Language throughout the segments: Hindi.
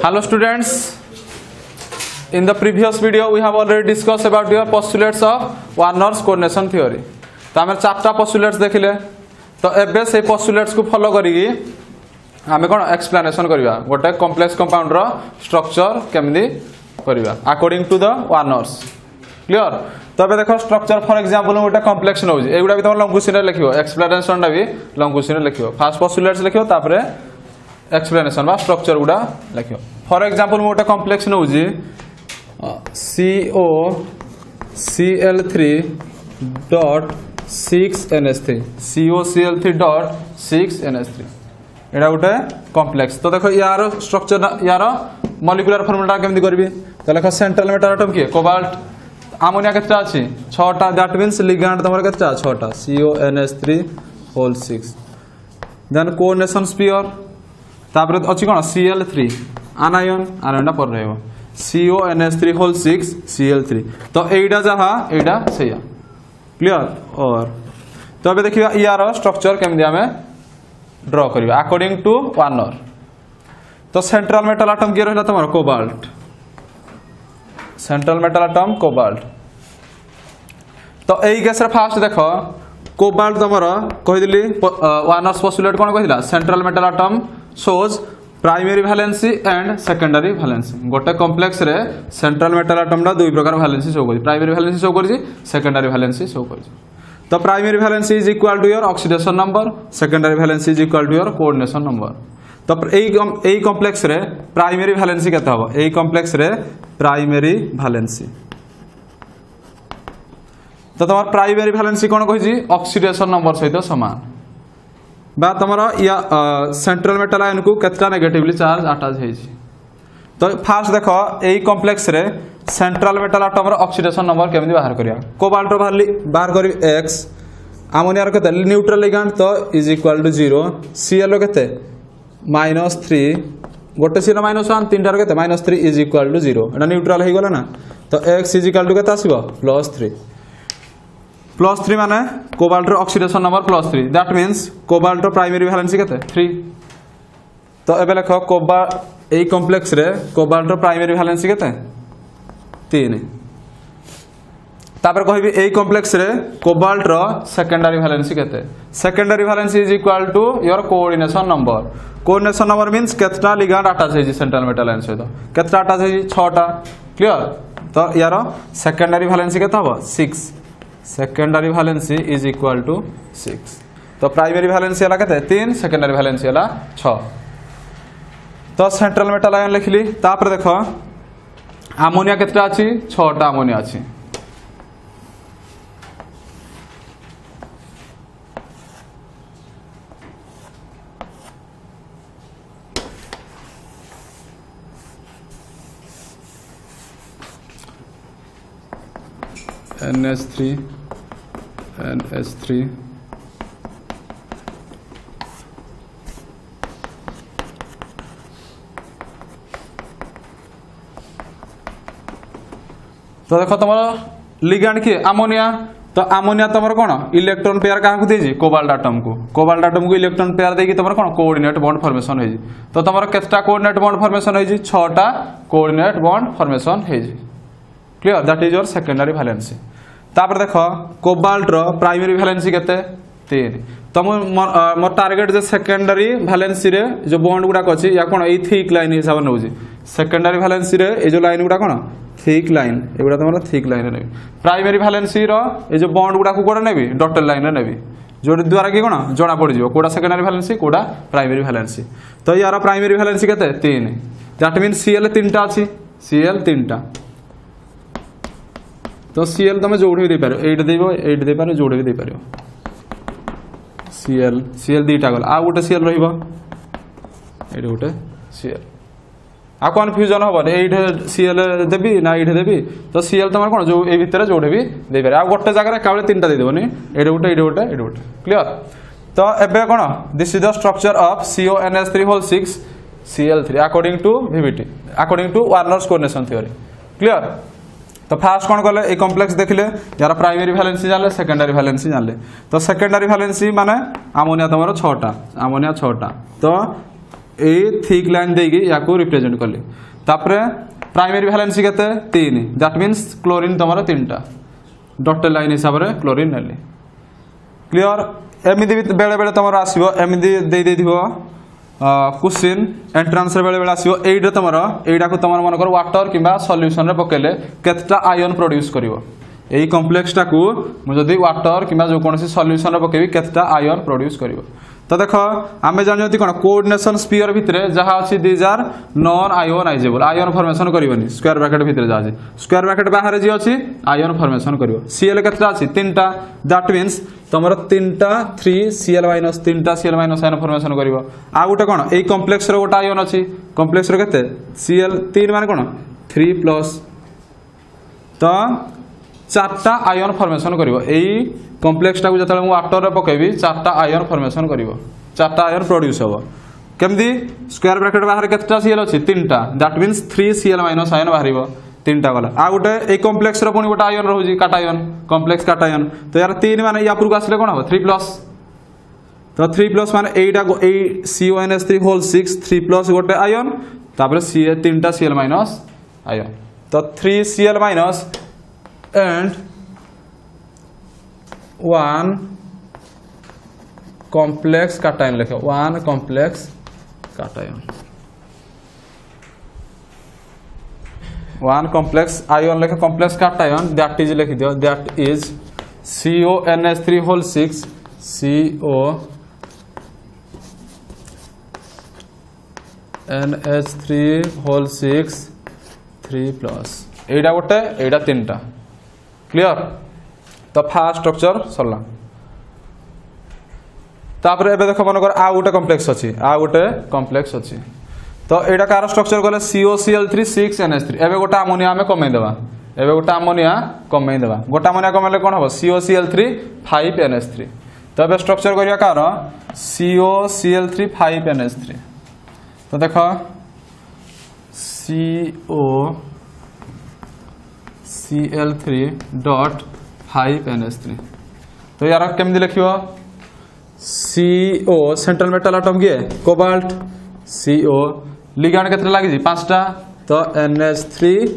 Hello students, in the previous video we have already discussed about your postulates of Warner's coordination theory. तो आम 4टा postulates देखिले तो एबे से postulates को फॉलो करी आम कौन एक्सप्लेनेशन करवा गोटे कॉम्प्लेक्स कंपाउंड रो स्ट्रक्चर केमदी करवा according to the Warner's. Clear. तो अब देखो स्ट्रक्चर फॉर एग्जांपल गोटे कॉम्प्लेक्स नउजी एगुडा भी तुम लॉन्ग क्वेश्चन रे लिखियो एक्सप्लेनेशन टा भी लॉन्ग क्वेश्चन रे लिखियो फर्स्ट postulates लिखियो तापरे एक्सप्लेनेशन बा स्ट्रक्चर गुडा लिखियो. फॉर एग्जांपल गोटे कॉम्प्लेक्स नउजी COCl3.6NH3 COCl3.6NH3 एडा गोटे कॉम्प्लेक्स. तो देखो यार स्ट्रक्चर यार मॉलिक्यूलर फार्मूला केमदी करबी तो देखो सेंट्रल मेटल एटम की कोबाल्ट अमोनिया केतना अछि 6टा दैट मींस लिगैंड तमर केतना 6टा CONH3 देन कोऑर्डिनेशन स्फीयर तापर अछि कोन Cl3 आनायन आनायनटा पर रहबो CONH3 Cl3 तो एइडा जहा एइडा सेया. क्लियर. और तो अब देखिबा यार स्ट्रक्चर केमदी हमें ड्रा करबा अकॉर्डिंग टू वार्नर. तो सेंट्रल मेटल एटम के रहला तमर cobalt central metal atom cobalt. तो एई केस रे फास्ट देखो कोबाल्ट तमर कहि दिली वार्नर्स पोस्टुलेट कोन कहिला central metal atom shows primary valency and secondary valency. गोटे कॉम्प्लेक्स रे सेंट्रल मेटल एटम दा दुई प्रकार वैलेंसी शो करि प्राइमरी वैलेंसी शो करि सेकेंडरी वैलेंसी शो करि. तो primary valency is equal to your oxidation number secondary valency is equal to your coordination number. तो एई कॉम्प्लेक्स रे प्राइमरी वैलेंसी केते हबो एई कॉम्प्लेक्स रे प्राइमरी वैलेंसी तो तमर प्राइमरी वैलेंसी कोन कहि जी ऑक्सीडेशन नंबर सहित समान बा तमरा या सेंट्रल मेटल आयन को केतना नेगेटिवली चार्ज अटैच है जी. तो फास्ट देखो एई कॉम्प्लेक्स रे सेंट्रल मेटल एटम रो ऑक्सीडेशन नंबर केमदी बाहर करिया कोबाल्ट रो बाहर करी x अमोनिया रो केते न्यूट्रल लिगैंड तो इज इक्वल टू 0 Cl रो केते -3 गोटे Cl -1 तीनटा रो केते -3 is equal to 0 Etah neutral हे गेला ना. तो x इज इक्वल टू केते आसीबो +3 माने कोबाल्ट रो oxidation number +3 that means cobalt रो प्राइमरी वैलेंसी केते 3. तो एबे देखो कोबाल्ट एई कॉम्प्लेक्स रे कोबाल्ट रो प्राइमरी वैलेंसी केते 3. तापर कहबी एई कॉम्प्लेक्स रे कोबाल्ट रो सेकेंडरी वैलेंसी केते secondary valency is equal to your coordination number. Coordination number means केतना लिगैंड अटैच है जी सेंट्रल मेटल आयन सहित केतना अटैच है जी 6टा. क्लियर. तो यार सेकेंडरी वैलेंसी केते हबो 6 secondary valency is equal to 6. तो प्राइमरी वैलेंसी हला केते 3 सेकेंडरी वैलेंसी हला 6. तो सेंट्रल मेटल आयन लिखली. तापर देखो अमोनिया केतना अछि 6टा अमोनिया अछि. NH3 NH3 तो देखो तुम लिगैंड किए अमोनिया. तो अमोनिया तुम कौन इलेक्ट्रॉन पेयर क्या देजी कोबाल्ट एटम को इलेक्ट्रॉन पेयर देकी तुम कौन कोऑर्डिनेट बॉन्ड फॉर्मेशन है. तो तुम केतना कोऑर्डिनेट बॉन्ड फॉर्मेशन है 6टा कोऑर्डिनेट बॉन्ड फॉर्मेशन है. Clear. That is your secondary valency. तापर देखो कोबाल्ट रो प्राइमरी वैलेंसी केते 3. तो मोर टारगेट जे सेकेंडरी वैलेंसी रे जो बॉन्ड गुडा अछि या कोन ए थिक लाइन हिसाब न होजी सेकेंडरी वैलेंसी रे ए जो लाइन गुडा कोन थिक लाइन एगुडा तमरा थिक लाइन रे नेबी. प्राइमरी वैलेंसी रो ए जो बॉन्ड गुडा को कोडा नेबी डॉटेड लाइन रे नेबी जो द्वारा की कोन जणा पड़ जिवो कोडा सेकेंडरी वैलेंसी कोडा प्राइमरी वैलेंसी. तो यार प्राइमरी वैलेंसी केते 3 दैट मींस Cl 3टा अछि Cl 3टा. तो Cl तुम जोड़ी दे पारो 8 देबो 8 दे पारो जोड़ी दे पारो Cl दीटा गल आ गोटे Cl रहिबो एडे गोटे Cl आ कन्फ्यूजन होबो 8 Cl देबी ना 8 देबी. तो Cl तुम कोन जो ए भीतर जोड़े भी दे पारे आ गोटे जगह रे काबले 3टा दे देबोनी एडे गोटे एडे गोटे एडे गोटे. क्लियर. तो एबे कोन this is the structure of CONH3 Cl3 according to VBT according to Werner's coordination theory. Clear. तो फास्ट कौन कले ए कॉम्प्लेक्स देखिले यार प्राइमरी वैलेंसी जानले सेकेंडरी वैलेंसी जानले. तो सेकेंडरी वैलेंसी माने अमोनिया तुम 6टा अमोनिया 6टा. तो ए थिक लाइन देगी या को रिप्रेजेंट कली तापरे प्राइमरी वैलेंसी केते 3 दैट मींस क्लोरीन तमरा 3टा डॉटेड लाइन हिसाब रे क्लोरीन नेली क्लियर एमिदी बेले बेले तमरा आसीबो एमिदी दे दिबो क्वेश्चन एंट्रांस रे बेले बेले आसीबो एइडे तमरा एइडा को तमरा मन कर वाटर किबा सॉल्यूशन रे पकेले केतटा आयन प्रोड्यूस करिवो एई कॉम्प्लेक्स टा को मु जदी वाटर किबा जो कोनसी सॉल्यूशन रे पकेबी केतटा आयन प्रोड्यूस करिवो तो देख आम जानते कौन कोऑर्डिनेशन स्फीयर भितर जहाँ अच्छी these are non ionizable ion formation करनी स्क्वायर ब्रैकेट भितर जहाँ स्क्वायर ब्रैकेट बाहर जी अच्छी आयन फॉर्मेशन कर सीएल केतटा अच्छी 3टा दैट मीन्स तुम 3टा 3Cl- 3टा Cl- आयन फॉर्मेशन कर आ गोटे कौन यही कॉम्प्लेक्स गोटे आयन अच्छी कॉम्प्लेक्स केते Cl 3 मान कौन 3+ तो 4टा आयन फॉर्मेशन कर कॉम्प्लेक्स टाक जो वाटर पकेबी 4टा आयन फॉर्मेशन कर 4टा आयन प्रोड्यूस हम केमती स्क्वायर ब्रैकेट बाहर केतटा Cl अच्छी 3टा दैट मीन्स 3Cl- आयन बाहर 3टा गला आ गोटे ए कॉम्प्लेक्स पुणी गोटे आयन रोचे काटायन कॉम्प्लेक्स काटायन तो यार 3 मान या को आसिले कौन हम 3+ तो 3+ मान एटा CONH3 होल 6 3+ गोटे आयन तापर 3टा Cl- आयन तो 3Cl- एंड 1 कॉम्प्लेक्स काटायन लिखे 1 कॉम्प्लेक्स काटायन 1 कॉम्प्लेक्स आयन लिखे कॉम्प्लेक्स काटायन दैट इज लिखि दियो that is CONH3 whole 6 CONH3 whole 6 3+ एटा गोटे एटा 3टा क्लियर तो फास्ट स्ट्रक्चर सरला तापर एबे देखो मन कर आ गोटे कॉम्प्लेक्स अछि आ गोटे कॉम्प्लेक्स अछि तो एटा कार स्ट्रक्चर गले COCl3 6NH3 एबे गोटे अमोनिया में कमै देबा एबे गोटे अमोनिया कमै देबा गोटे अमोनिया कमैले कोन हो COCl3 5NH3 तो एबे स्ट्रक्चर करिया कार COCl3 5NH3 तो देखो COCl3 डॉट 5NH3 तो यार केमती लिखियो CO सेंट्रल मेटल एटम किए कोबाल्ट CO लिगैंड केतरा लागि 5टा तो NH3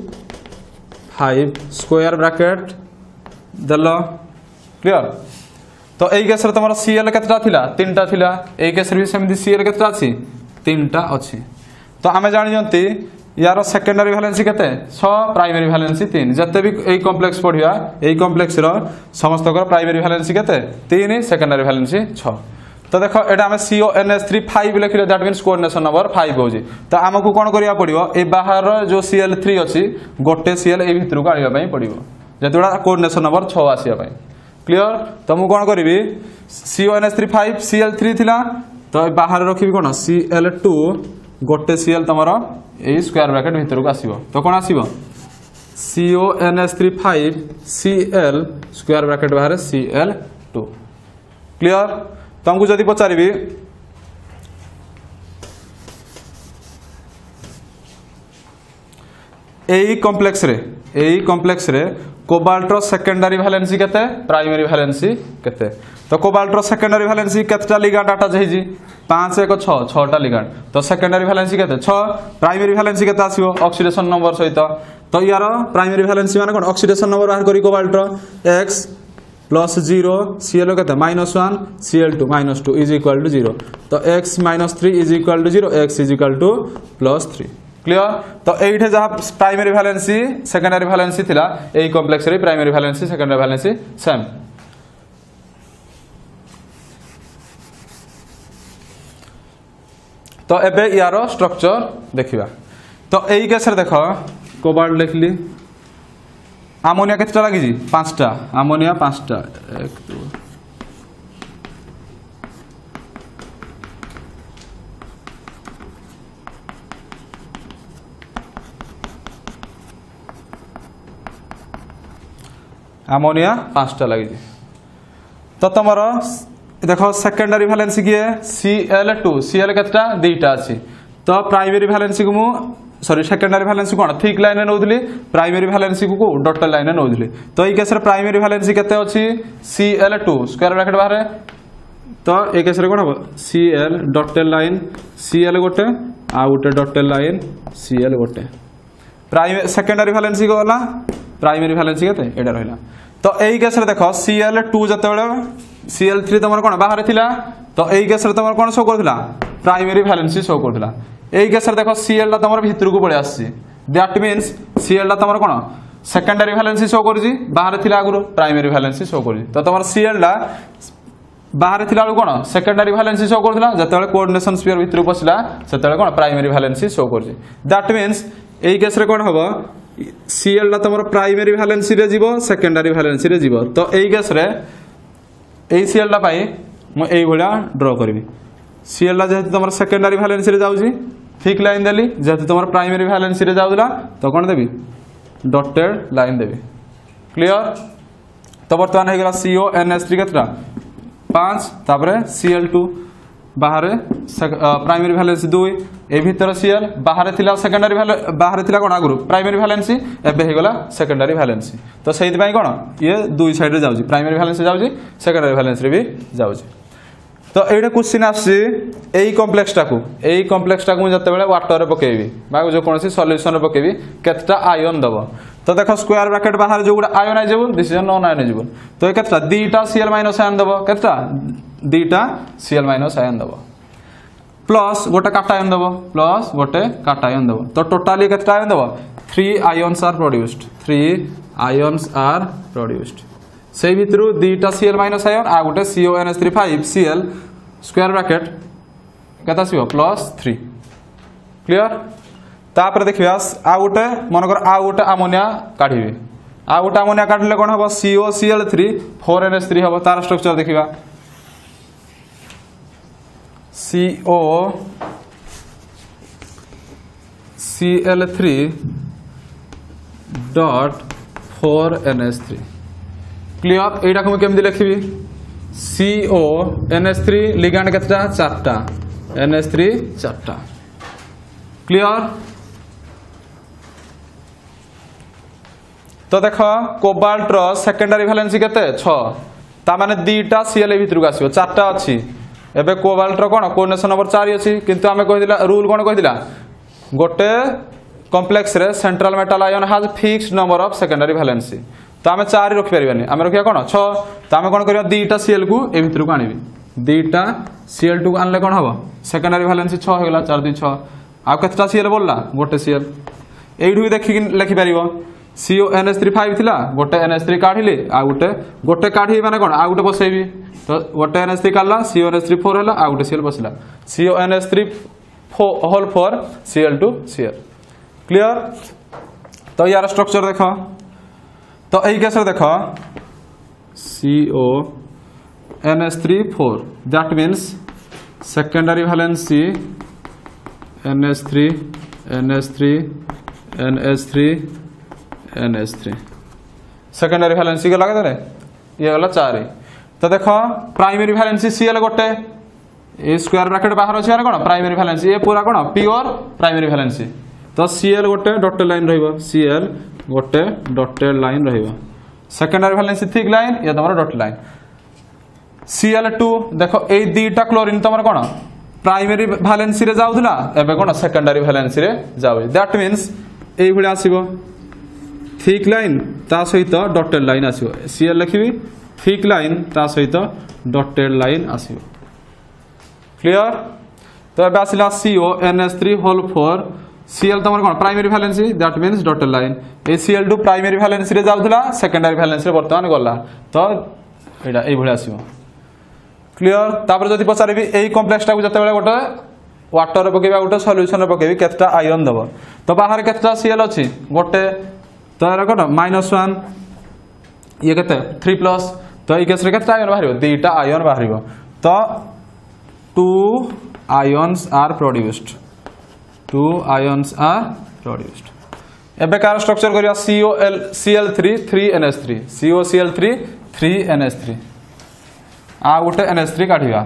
5 स्क्वायर ब्रैकेट देलो क्लियर तो एई केस रे तमरा Cl केतरा थिला 3टा थिला एई केस रे भी सेमती Cl केतरा अछि 3टा अछि तो आमे जानि जंती यार सेकेंडरी वैलेंसी केते 6 प्राइमरी वैलेंसी 3 जते भी एई कॉम्प्लेक्स पढिया एई कॉम्प्लेक्स रो समस्त प्राइमरी वैलेंसी केते 3 सेकेंडरी वैलेंसी 6 तो देखो एटा हमें CONH3 5 लिखिले दैट मींस कोऑर्डिनेशन नंबर 5 होजी तो हमकु कोन करिया पड़ियो ए बाहर जो Cl3 अछि गोटे Cl ए भितर को आनिबा पई पड़ियो जेतुडा कोऑर्डिनेशन नंबर 6 आसिया पई क्लियर तो मु कोन करबी CONH3 5 Cl3 थिला तो बाहर रखिबी कोन Cl2 गोटे Cl तमरो ए स्क्वायर ब्रैकेट भितर को आसीबो तो कोन आसीबो CONH3 5 Cl स्क्वायर ब्रैकेट बाहर Cl2 क्लियर तुमको जदि पचारिबी एई कॉम्प्लेक्स रे कोबाल्ट रो सेकेंडरी वैलेंसी केते प्राइमरी वैलेंसी केते तो कोबाल्ट रो सेकेंडरी वैलेंसी केतटा लिगैंड अटैच हेजी 5 1 6 6टा लिगैंड तो सेकेंडरी वैलेंसी केते 6 प्राइमरी वैलेंसी केते आसीबो ऑक्सीडेशन नंबर सहित तो यार प्राइमरी वैलेंसी माने कोन ऑक्सीडेशन नंबर बाहर करी कोबाल्ट रो x +0 Cl केते -1 Cl2 -2 इज इक्वल टू 0 तो x -3 is equal to 0 x is equal to +3 clear तो एठे जहाँ प्राइमरी वैलेंसी सेकेंडरी वैलेंसी थिला एई कॉम्प्लेक्स रे primary valency secondary valency same तो एबे यारो स्ट्रक्चर देखिबा तो एई केस रे देखो कोबाल्ट लिखली अमोनिया केतटा लागि जी 5टा अमोनिया 5टा 1 2 अमोनिया 5टा लागि जी तो तमरो देखो सेकेंडरी वैलेंसी की Cl2 Cl केतटा 2टा अछि तो प्राइमरी वैलेंसी को मु सॉरी सेकेंडरी वैलेंसी कोन थिक लाइन नउदली प्राइमरी वैलेंसी को डॉटेड लाइन नउदली तो ई केस रे प्राइमरी वैलेंसी केते अछि Cl2 स्क्वायर ब्रैकेट बाहर तो ए केस रे कोन हो Cl डॉटेड लाइन Cl गोटे आ गोटे डॉटेड लाइन Cl गोटे प्राइमरी सेकेंडरी वैलेंसी गला प्राइमरी वैलेंसी केते एडा रहला तो एई केस रे देखो Cl2 जते बेले Cl3 तमर कोन बाहर थिला तो एई केस रे तमर कोन शो करथिला प्राइमरी वैलेंसी शो करथिला एई केस रे देखो Cl ला तमर भितर को पळे आसी दैट मींस Cl ला तमर कोन सेकेंडरी वैलेंसी शो करजी बाहर थिला आगुरो प्राइमरी वैलेंसी शो करजी तो तमर Cl ला बाहर थिला कोन सेकेंडरी वैलेंसी शो करथिला जते बेले कोऑर्डिनेशन स्फीयर भितर पसिला सेते बेले कोन प्राइमरी वैलेंसी शो करजी दैट मींस एई केस रे कोन हबो Cl ला तमर प्राइमरी वैलेंसी रे जीवो सेकेंडरी वैलेंसी रे जीवो तो एई केस रे एई Cl ला पाई म एई भलिया ड्रा करबी Cl ला जेते तमर सेकेंडरी वैलेंसी रे जाउजी ठीक लाइन देली जेते तमर प्राइमरी वैलेंसी रे जाउला तो कोन देबी डॉटेड लाइन देबी क्लियर तो वर्तमान हे गेला CONH3 केतरा 5 तापरे Cl2 बाहर प्राइमरी वैलेंसी 2 ए भीतर Cl बाहर थिला सेकेंडरी बाहर थिला कोन आगुरु प्राइमरी वैलेंसी एबे हे गेला सेकेंडरी वैलेंसी तो सेहि पई कोन ये दुई साइड रे जाउजी प्राइमरी वैलेंसी जाउजी सेकेंडरी वैलेंसी रे भी जाउजी तो एडे क्वेश्चन आसी एई कॉम्प्लेक्स टाकू जते बेले वाटर रे पकेबी बा जो कोनसी सॉल्यूशन रे पकेबी केतटा आयन दबो तो देखो स्क्वायर ब्रैकेट बाहर जो गुडा आयन आइ जेबो दिस इज नॉन आयनाइजेबल तो केतटा दीटा Cl- आयन दबो केतटा दीटा Cl- आयन दबो प्लस गोटे काटायन दबो प्लस गोटे काटायन दबो तो टोटली केतटा आयन दबो 3 ions are produced 3 ions are produced से भितरु दीटा Cl- आयन आ गोटे CONH3 5Cl स्क्वायर ब्रैकेट केता आसीबो +3 क्लियर तापर देखिया आ गोटे मनकर आ गोटे अमोनिया काढिबे आ गोटे अमोनिया काढले कोन हबो COCl3 4NH3 हबो तार स्ट्रक्चर देखिबा COCl3 डॉट 4NH3 क्लियर एटा को केमदी लिखिबी CONH3 लिगैंड केतटा 4टा NH3 4टा क्लियर तो देख कोबाल्ट रो सेकेंडरी वैलेंसी केते 6 ता माने दीटा Cl भितर को आसीबो 4टा अछि एबे कोबाल्ट रो कोन कोऑर्डिनेशन नंबर 4 अछि किंतु हमें कहिदिला रूल कोन कहिदिला गोटे कॉम्प्लेक्स रे central metal ion has fixed number of secondary valency तो हमें 4 रखि परिबानी हमें रखिया कोन 6 तो हमें कोन करिया दीटा Cl को ए भितर को आनिबी दीटा Cl2 को आनले कोन हबो सेकेंडरी वैलेंसी 6 हो गेला 4 2 6 आ केतटा Cl बोलला गोटे Cl एइठु भी देखि लिखि परिबो CONH3 5 थिला गोटे NH3 काढिले आ गोटे काढी माने कोन आ गोटे बसेबी तो गोटे NH3 काढला CONH3 4 होला आ गोटे Cl बसला CONH3 whole 4 Cl2 Cl clear तो यार स्ट्रक्चर देखो तो एई केस रे देखो CONH3 4 that means secondary valency NH3 NH3 NH3 NH3 secondary valency के लगा दे ये वाला 4 तो देखो प्राइमरी वैलेंसी Cl गोटे ए स्क्वायर ब्रैकेट बाहर अछि कोन प्राइमरी वैलेंसी ए पूरा कोन प्योर प्राइमरी वैलेंसी तो Cl गोटे डॉटेड लाइन रहइबो Cl गोटे डॉटेड लाइन रहइबो सेकेंडरी वैलेंसी थिक लाइन या तमरो डॉटेड लाइन Cl2 देखो ए दीटा क्लोरीन तमरो कोन प्राइमरी वैलेंसी रे जाउथला एबे कोन सेकेंडरी वैलेंसी रे जाउ दैट मींस ए भली आसीबो थिक लाइन ता सहित डॉटेड लाइन आसीबो Cl लिखिबी थिक लाइन ता सहित डॉटेड लाइन आसीबो क्लियर तो एबे आसिला CONH3 होल 4 Cl तमर कोन primary valency that means dotted line ए Cl2 प्राइमरी वैलेंसी रे जाउथला सेकेंडरी वैलेंसी रे वर्तमान गला तो एडा ए भली आसीबो क्लियर तापर जदि पचारबी एई कॉम्प्लेक्स टाको जते बेले गोटे वाटर रे पकेबा गोटे सॉल्यूशन रे पकेबी केतटा आयन दबो तो बाहर केतटा Cl अछि गोटे तो एरा कोन -1 ये केते 3 प्लस तो ए केस रे केतटा आयन बाहरिबो दीटा आयन बाहरिबो तो 2 ions are produced 2 ions are produced एबे कार स्ट्रक्चर करिया COCl3 3NH3 COCl3 3NH3 आ गोटे NH3 काढिबा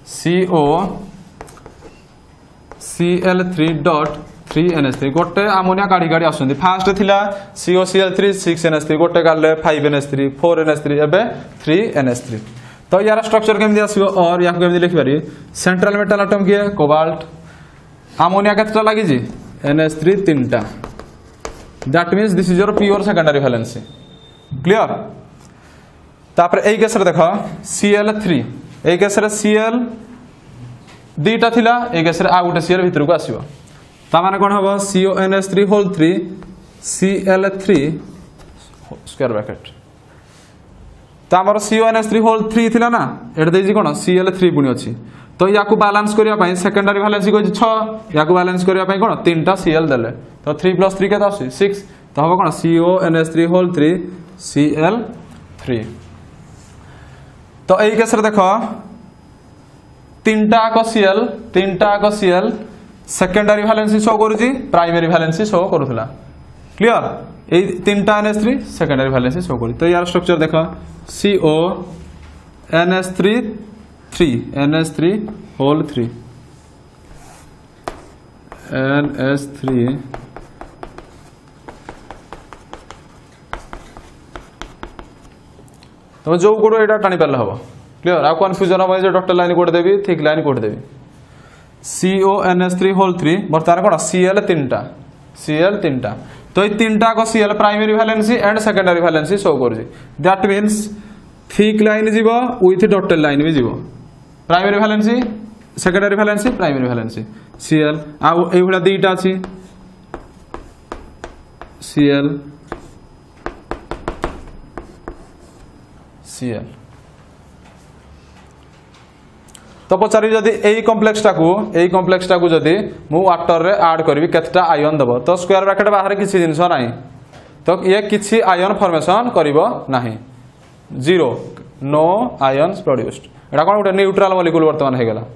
COCl3 डॉट 3NH3 गोटे अमोनिया काढी काढी आसुंदी फास्ट थिला COCl3 6NH3 गोटे काढले 5NH3 4NH3 एबे 3NH3 तो यार स्ट्रक्चर केमती आसो और या केमती लिखिपारे सेंट्रल मेटल आटम किए कोबाल्ट अमोनिया केतटा लागिजी NH3 तीनटा that means this is your pure secondary valency clear तापर एई केस रे देखो Cl3 एई केस रे Cl दीटा थिला एई केस रे आ गुटे Cl भितर को आसीबो ता माने कोन हबो CONH3 whole 3 Cl3 square bracket तो आमर CONH3 होल 3 थिला ना एटा देजी कोन Cl3 पुनी अछि तो याकू बैलेंस करिया पई सेकेंडरी वैलेंसी को 6 याकू बैलेंस करिया पई कोन तीनटा Cl देले तो 3 + 3 केता आसी 6 तो हबो कोन CONH3 होल 3 Cl3 तो एई केस रे देखो तीनटा को Cl सेकेंडरी वैलेंसी शो करूची प्राइमरी वैलेंसी शो करूथला क्लियर ए तीनटा NH3 सेकेंडरी वैलेंसी शो करी तो यार स्ट्रक्चर देखो NH3 होल 3 NH3 तो जो कोड एटा टाणी पाले हबो क्लियर आ कंफ्यूजन हो जे डॉक्टर लाइन कोड देबी थिक लाइन कोड देबी CONH3 होल 3 बर्तार कोन Cl तीनटा तो ये तीनटा को Cl primary valency and secondary valency show करजी दैट मींस थिक लाइन जीवो विथ डॉटेड लाइन भी जीवो primary valency secondary valency primary valency Cl आ एई भला दीटा अछि Cl तो पचारि जदि एई कॉम्प्लेक्स टाकू जदि मु वाटर रे ऐड करबी केतटा आयन दबो तो स्क्वायर ब्रैकेट बाहर किछि जिंस नाही तो ये किछि आयन फॉर्मेशन करिवो नाही जीरो नो आयन्स प्रोड्यूस्ड एटा कोन गुटे न्यूट्रल मॉलिक्यूल वर्तमान हे गेला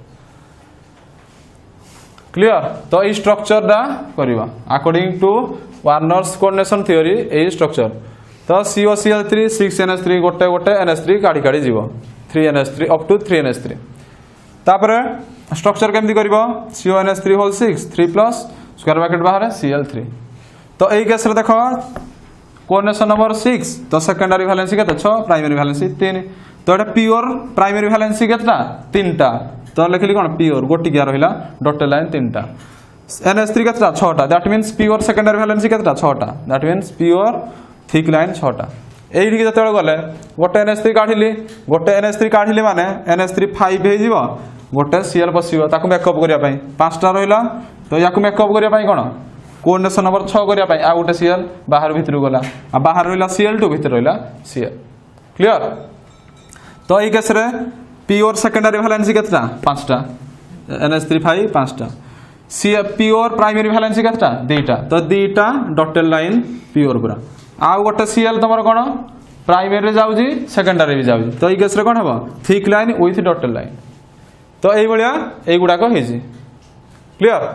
क्लियर तो ई स्ट्रक्चर दा करिवो according to Werner's coordination theory ए स्ट्रक्चर तो COCl3 6NH3 गोटे NH3 काढी जीवो 3NH3 अप टू 3NH3 तापरे स्ट्रक्चर केमती करिवो CONH3 whole 6 3 plus square bracket बाहर Cl3 तो एई केस रे देखो कोऑर्डिनेशन नंबर 6 तो सेकेंडरी वैलेंसी केते 6 प्राइमरी वैलेंसी 3 तो एटा प्योर प्राइमरी वैलेंसी केतटा तीनटा तो लिखली कोन प्योर गोटिकिया रहिला डॉटेड लाइन तीनटा NH3 केतटा 6टा that means pure secondary valency केतटा 6टा that means pure thick line 6टा एइठी के जतले गले गोटे NH3 काढिले माने NH3 5 हे जीवो गोटे Cl पसिबो ताकू मेकअप करिया पई 5टा रहिला तो याकू मेकअप करिया पई कोन कोऑर्डिनेशन नंबर 6 करिया पई आ गोटे Cl बाहर भितर गला आ बाहर रहिला Cl2 भितर रहिला Cl क्लियर तो एई केस रे प्योर सेकेंडरी वैलेंसी केतटा 5टा NH3 5 5टा प्योर प्राइमरी वैलेंसी केतटा 2टा तो 2टा डॉटेड लाइन प्योर पूरा आ गोटे Cl तमर कोन प्राइमरी रे जाउजी सेकेंडरी भी जाउजी तो एई केस रे कोन हबो thick line with dotted line तो एई भलिया एई गुडा को हेजी क्लियर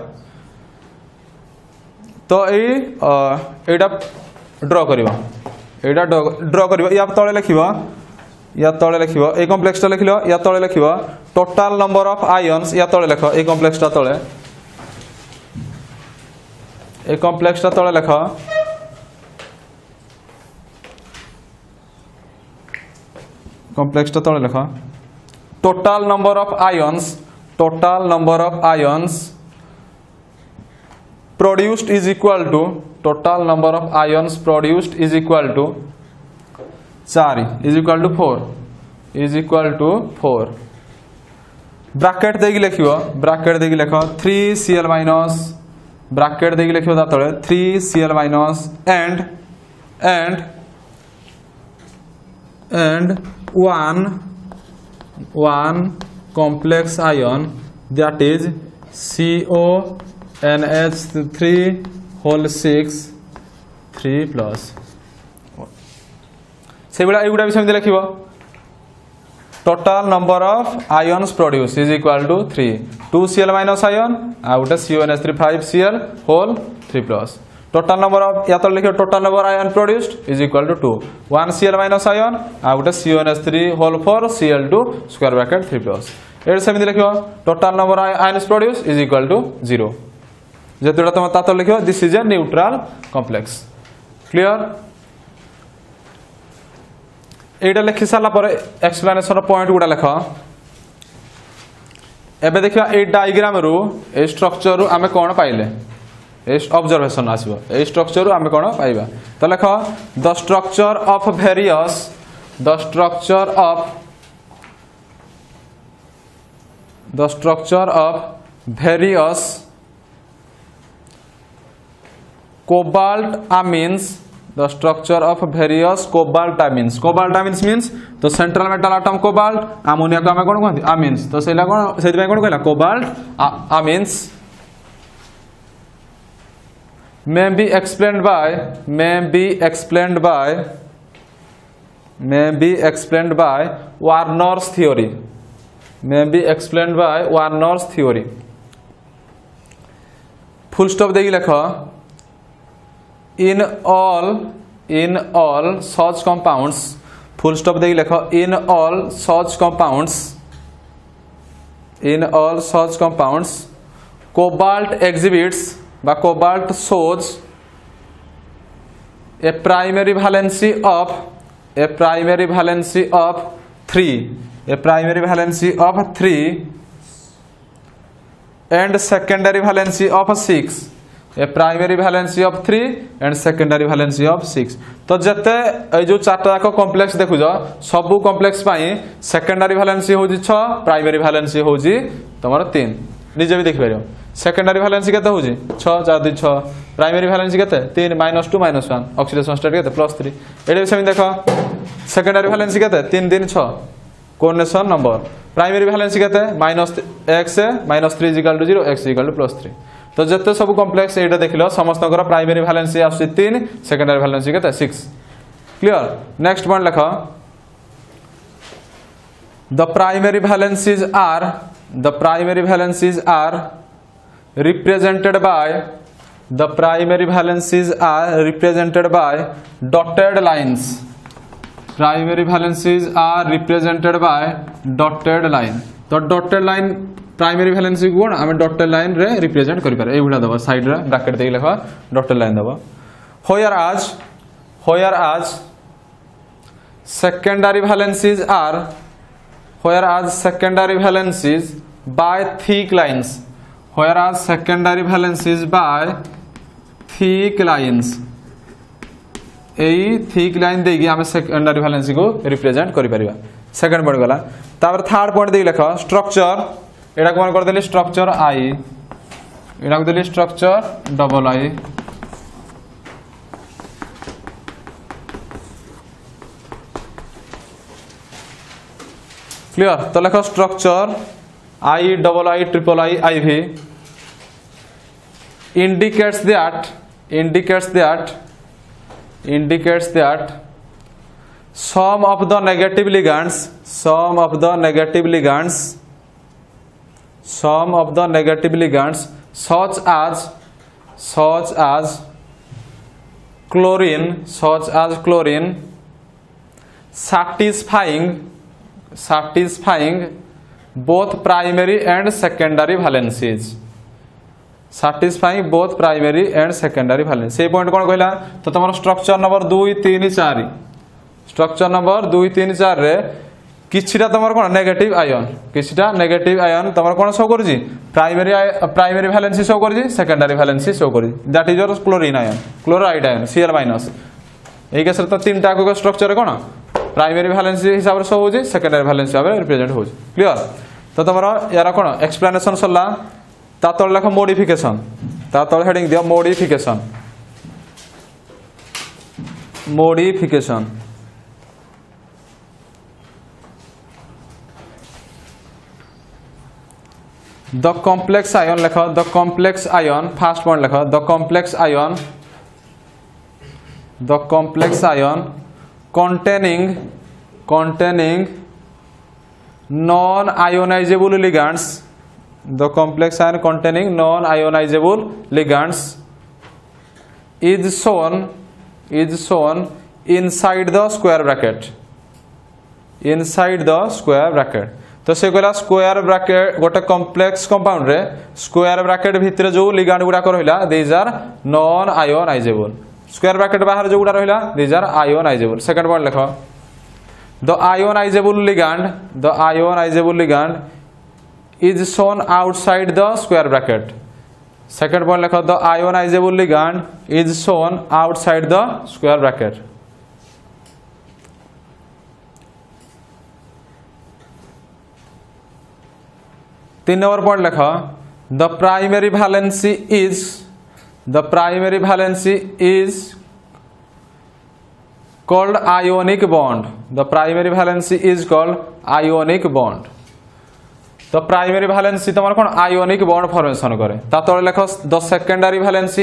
तो एटा ड्रॉ करिवो या तळे लिखिबो ए कॉम्प्लेक्स टा लिखिलो या तळे लिखिबो टोटल नंबर ऑफ आयन्स या तळे लिखो ए कॉम्प्लेक्स टा तळे लिखो कॉम्प्लेक्स टा तळे लिखो total number of ions produced is equal to total number of ions produced is equal to 4 is equal to 4 bracket देगी लिखियो 3Cl minus ब्रैकेट देगी लिखियो ता तळे 3Cl minus and one complex ion that is CONH3 whole 6 3 plus से बड़ा एगुडा भी सेमते लिखिबो total number of ions produce is equal to 3 2Cl minus ion आ उटा CONH3 5Cl whole 3 plus total number of या तो लिखियो total number ion produced is equal to 2 1Cl minus ion आ उटा CONH3 whole 4 Cl2 square bracket 3 plus एड सेमते लिखियो total number ions produce is equal to 0 जेतुडा तुम ता तो लिखियो this is a neutral complex clear एटा लिखि सारा पर एक्सप्लेनेशन पॉइंट गुड़ा लिख एबे देखिया ए डायग्राम रू ए स्ट्रक्चर रू आमे कोन पाइले ए ऑब्जर्वेशन आसीबो ए स्ट्रक्चर रू आमे कोन पाइबा तो लिख the structure of various cobalt amines the structure of various cobalt amines means तो central metal atom cobalt ammonia को हमें कौन कहते amines तो सेला कौन सेति में कौन कहला cobalt amines may be explained by Warner's theory full stop देगी लिखा in all such compounds full stop देगी लिखो in all such compounds cobalt exhibits বা cobalt shows a primary valency of 3 and secondary valency of 6 a primary valency of 3 and secondary valency of 6 तो जते ए जो चारटा को कॉम्प्लेक्स देखु जो सब कॉम्प्लेक्स पाई सेकेंडरी वैलेंसी होजी 6 प्राइमरी वैलेंसी होजी तमरो 3 निजे भी देखि परियो सेकेंडरी वैलेंसी केते होजी 6 4 2 6 प्राइमरी वैलेंसी केते 3 -2 -1 ऑक्सीडेशन स्टेट केते +3 एडे सेम देखो सेकेंडरी वैलेंसी केते 3 3 6 कोऑर्डिनेशन नंबर प्राइमरी वैलेंसी केते -x से -3 = 0 x = +3 तो जते सब कॉम्प्लेक्स एटा देखिलो समस्त प्राइमरी वैलेंसी आसी 3 सेकेंडरी वैलेंसी केते 6 क्लियर नेक्स्ट पॉइंट लिखो the primary valencies are represented by dotted lines तो डॉटेड लाइन प्राइमरी वैलेंसी को आम डॉटेड लाइन रे रिप्रेजेंट करि पारे ए बुढा दबा साइड रे ब्रैकेट देई लिखा डॉटेड लाइन दबा होयर आज secondary valencies by thick lines एई थिक लाइन देगी आम सेकेंडरी वैलेंसी को रिप्रेजेंट करि परिबा सेकंड पॉइंट गला तापर थर्ड पॉइंट देई लिखा स्ट्रक्चर एडा कोन कर देली स्ट्रक्चर आई एडा को देली स्ट्रक्चर डबल आई क्लियर तो लिखो structure I double I triple I IV indicates that some of the negative ligands such as chlorine satisfying both primary and secondary valencies से पॉइंट कौन कहला तो तुम स्ट्रक्चर नंबर 2 3 4 रे किछिटा तुम कौन नेगेटिव आयन तुम कौन शो कर प्राइमरी वैलेंसी शो कर सेकेंडरी वैलेंसी शो कर that is your chlorine ion chloride ion Cl- यही केस तो तीन टाक स्ट्रक्चर कौन प्राइमरी वैलेंसी हिसाब से शो हो सेकेंडरी वैलेंसी हिसाब से रिप्रेजेंट हो क्लियर तो तुम यार कौन एक्सप्लेनेशन सरला ता तले लिख मॉडिफिकेशन ता तले हेडिंग दियो मॉडिफिकेशन द कॉम्प्लेक्स आयन लिख फर्स्ट पॉइंट लिख the complex ion containing non-ionizable ligands the complex ion containing non-ionizable ligands is shown inside the square bracket तो से कहला स्क्वायर ब्रैकेट गोटे कॉम्प्लेक्स कंपाउंड रे स्क्वायर ब्रैकेट भितर जो लिगांड गुडा को रहिला these are non ionizable square bracket बाहर जो गुडा रहिला these are ionizable second point लिखो the ionizable ligand is shown outside the square bracket. Second point लिखो the ionizable ligand is shown outside the square bracket. तीन नंबर पॉइंट लिखो the primary valency is called ionic bond। the primary valency is called ionic bond। तो प्राइमरी वैलेंसी तुम्हारे कौन आयोनिक बॉन्ड फॉर्मेशन करे। ता तले लिखो the secondary valency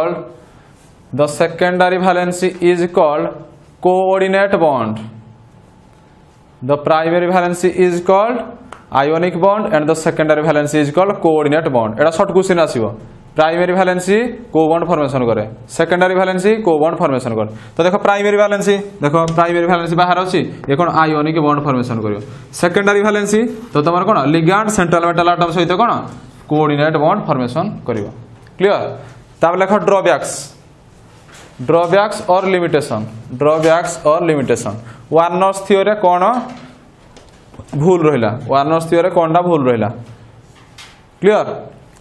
is called coordinate bond. The primary valency is called ionic bond and the secondary valency is called coordinate bond. एटा शॉर्ट क्वेश्चन आसीबो। प्राइमरी वैलेंसी को बॉन्ड फॉर्मेशन करे, सेकेंडरी वैलेंसी को बॉन्ड फॉर्मेशन करे। तो देखो प्राइमरी वैलेंसी बाहर अछि ये कोन आयोनिक बॉन्ड फॉर्मेशन करियो। सेकेंडरी वैलेंसी तो तमर कोन लिगैंड सेंट्रल मेटल एटम सहित कोन कोऑर्डिनेट बॉन्ड फॉर्मेशन करियो। क्लियर। तब देखो ड्रॉबैक्स और लिमिटेशन। वार्नर्स थ्योरी कोन भूल रहिला, वार्नर्स थ्योरी कोनटा भूल रहिला। क्लियर।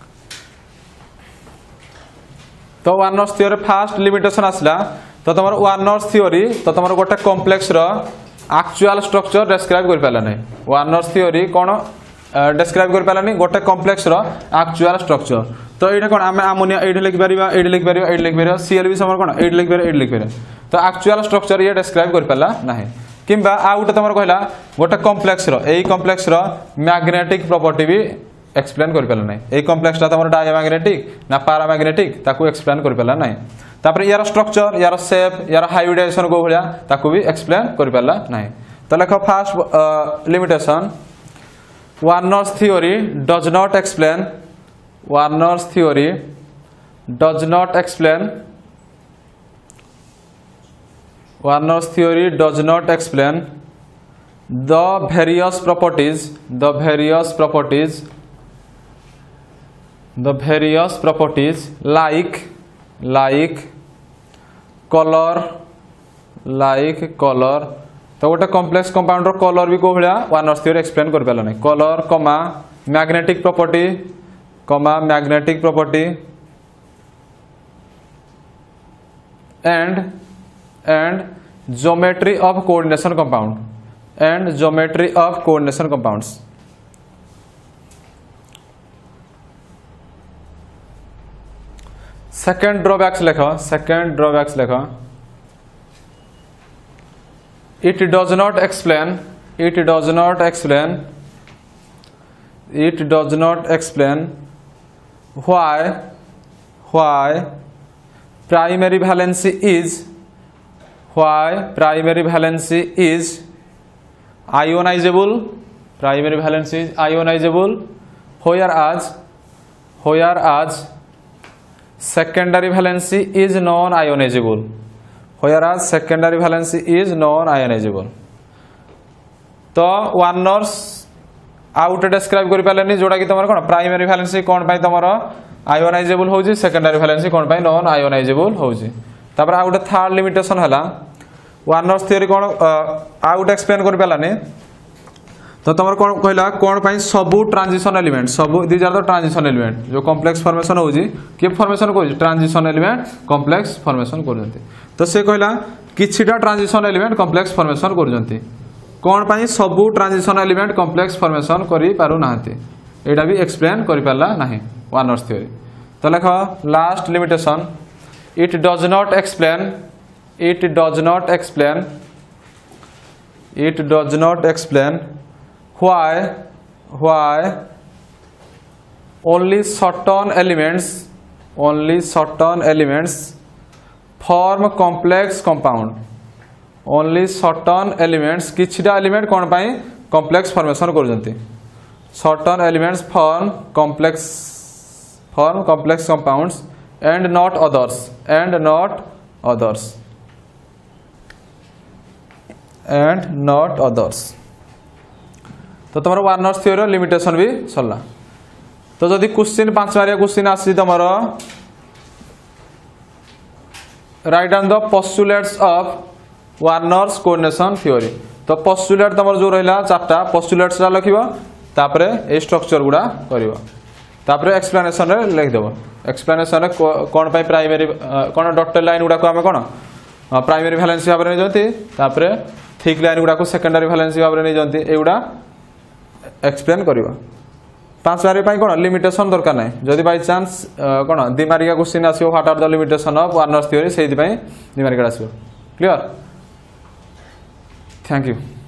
तो वार्नर्स थ्योरी फास्ट लिमिटेशन आसला तो तुम वार्नर्स थ्योरी तो तुम गोटे कॉम्प्लेक्स रो एक्चुअल स्ट्रक्चर डिस्क्राइब कर पाला नहीं। वार्नर्स थ्योरी कौन डिस्क्राइब कर पाला नहीं गोटे कॉम्प्लेक्स रो एक्चुअल स्ट्रक्चर। तो ये कौन आम आमोनिया ये लिखिपर सीएल भी समर कौन ये लिखिपर। तो एक्चुअल स्ट्रक्चर ये डिस्क्राइब कर पाला नहीं। किंबा आ गोटे तुम कहला गोटे कॉम्प्लेक्स रो मैग्नेटिक प्रॉपर्टी भी एक्सप्लेन कर पाला नहीं। ए कॉम्प्लेक्सटा तुम डायमैग्नेटिक ना पैरामैग्नेटिक ताकू एक्सप्लेन कर पाला नहीं। तापर यार स्ट्रक्चर यार शेप यार हाइब्रिडाइजेशन को भलिया ताकू भी एक्सप्लेन कर पाला नहीं। तो देखो first limitation Werner's theory does not explain the various properties like color। तो गोटे कॉम्प्लेक्स कंपाउंड रो कलर भी को भलिया वार्नर्स थ्योरी एक्सप्लेन कर पाला नहीं। Colour comma magnetic property and geometry of coordination compounds. Second drawbacks लेखो it does not explain why primary valency is ionizable whereas secondary valency is non-ionizable। तो वार्नर्स आउट डिस्क्राइब कर पालेनी जोड़ा कि तुम कौन प्राइमरी वैलेंसी कौन पाई तुम आयोनाइजेबल होउची, सेकेंडरी वैलेंसी कौन पाई नॉन आयोनाइजेबल होउची। तापर आ गोटे थर्ड लिमिटेशन हला वार्नर्स थ्योरी कौन आउट एक्सप्लेन कर पालानी। तो तुम कौन कहला कौन पाई सबू ट्रांजिशन एलिमेंट सबू these are the transition element जो कॉम्प्लेक्स फॉर्मेशन होउची के फॉर्मेशन कर ट्रांजिशन एलिमेंट कॉम्प्लेक्स फॉर्मेशन करजंती। तो से कहला किछिटा ट्रांजिशन एलिमेंट कॉम्प्लेक्स फॉर्मेशन करजंती कौन पाई सबू ट्रांजिशन एलिमेंट कॉम्प्लेक्स फॉर्मेशन करि पारु नाहंती एटा भी एक्सप्लेन करि पाला नाही वार्नर्स थ्योरी। तो देखो last limitation it does not explain why only certain elements form complex compound। only certain elements किछिटा एलिमेंट कौन पाई कॉम्प्लेक्स फॉर्मेशन करजंती। certain elements form complex compounds and not others। तो तुम वार्नर्स थ्योरी लिमिटेशन भी सरला। तो जदि क्वेश्चन 5 मारिया क्वेश्चन आसी तुम write down the postulates of Werner's coordination theory. तो पोस्टुलेट तुम जो रहा चार्टा पोस्टुलेट से लिखो तापर ए स्ट्रक्चर गुड़ा कर एक्सप्लेनेशन रे लिखिदेव एक्सप्लेनेशन कौन प्राइमरी कौन डॉटेड लाइन गुड़ा आम कौन प्राइमरी वैलेंसी भाव में नहीं थिक लाइन गुड़ा सेकेंडरी वैलेंसी भाव में नहीं एगुड़ा एक्सप्लेन कर 5 मार्क कौन लिमिटेशन दरकार ना जदि बाय चांस कौन 2 मार्किया क्वेश्चन आसो what are the limitation of Werner's theory से 2 मार्क आसो क्लियर थैंक यू।